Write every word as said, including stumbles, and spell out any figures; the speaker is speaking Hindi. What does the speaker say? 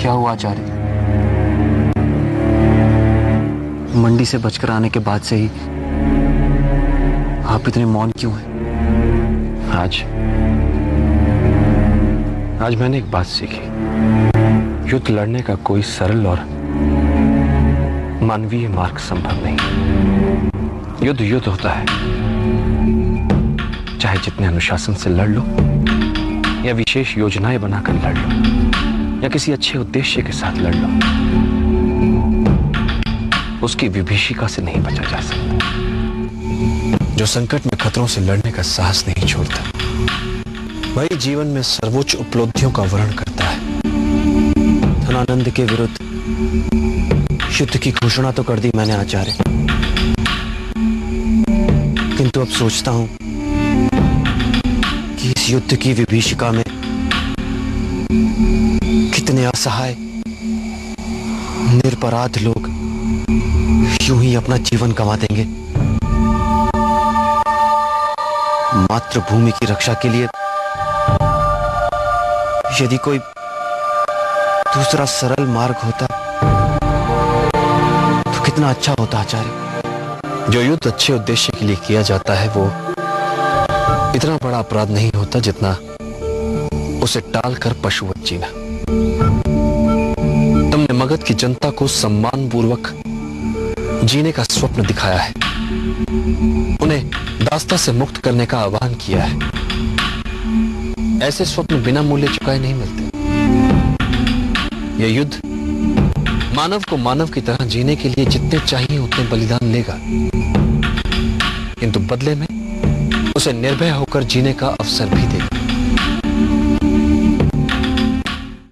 क्या हुआ आचार्य? मंडी से बचकर आने के बाद से ही आप इतने मौन क्यों हैं? आज आज मैंने एक बात सीखी। युद्ध लड़ने का कोई सरल और मानवीय मार्ग संभव नहीं। युद्ध युद्ध होता है, चाहे जितने अनुशासन से लड़ लो या विशेष योजनाएं बनाकर लड़ लो या किसी अच्छे उद्देश्य के साथ लड़ लो, उसकी विभीषिका से नहीं बचा जा सकता। जो संकट में खतरों से लड़ने का साहस नहीं छोड़ता, वही जीवन में सर्वोच्च उपलब्धियों का वर्णन करता है। धनानंद के विरुद्ध युद्ध की घोषणा तो कर दी मैंने आचार्य, किंतु अब सोचता हूं कि इस युद्ध की विभीषिका में कितने असहाय निरपराध लोग यूं ही अपना जीवन गंवा देंगे। मातृभूमि की रक्षा के लिए यदि कोई दूसरा सरल मार्ग होता तो कितना अच्छा होता आचार्य। जो युद्ध अच्छे उद्देश्य के लिए किया जाता है वो इतना बड़ा अपराध नहीं होता जितना उसे टालकर पशुवत जीना। तुमने मगध की जनता को सम्मान पूर्वक जीने का स्वप्न दिखाया है, उन्हें दास्ता से मुक्त करने का आह्वान किया है। ऐसे स्वप्न बिना मूल्य चुकाए नहीं मिलते। यह युद्ध मानव को मानव की तरह जीने के लिए जितने चाहिए उतने बलिदान लेगा, किंतु बदले में उसे निर्भय होकर जीने का अवसर भी देगा।